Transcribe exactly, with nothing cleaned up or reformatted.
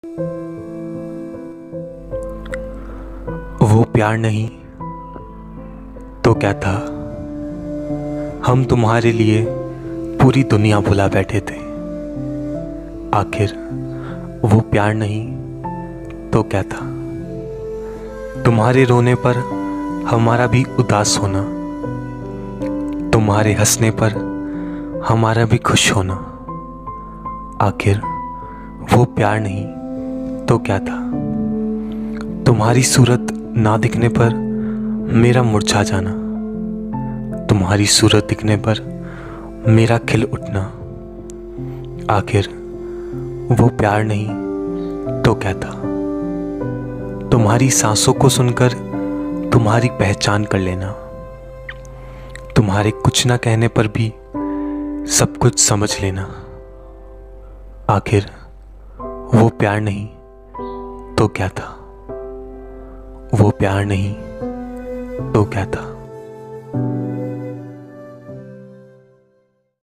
वो प्यार नहीं तो क्या था। हम तुम्हारे लिए पूरी दुनिया भुला बैठे थे। आखिर वो प्यार नहीं तो क्या था। तुम्हारे रोने पर हमारा भी उदास होना, तुम्हारे हंसने पर हमारा भी खुश होना। आखिर वो प्यार नहीं तो क्या था। तुम्हारी सूरत ना दिखने पर मेरा मुरझा जाना, तुम्हारी सूरत दिखने पर मेरा खिल उठना। आखिर वो प्यार नहीं तो क्या था। तुम्हारी सांसों को सुनकर तुम्हारी पहचान कर लेना, तुम्हारे कुछ ना कहने पर भी सब कुछ समझ लेना। आखिर वो प्यार नहीं तो क्या था। वो प्यार नहीं तो क्या था।